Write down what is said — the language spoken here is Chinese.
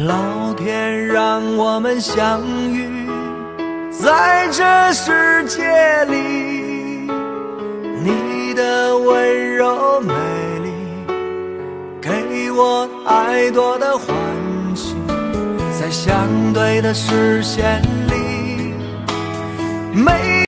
老天让我们相遇在这世界里，你的温柔美丽给我太多的欢喜，在相对的视线里，每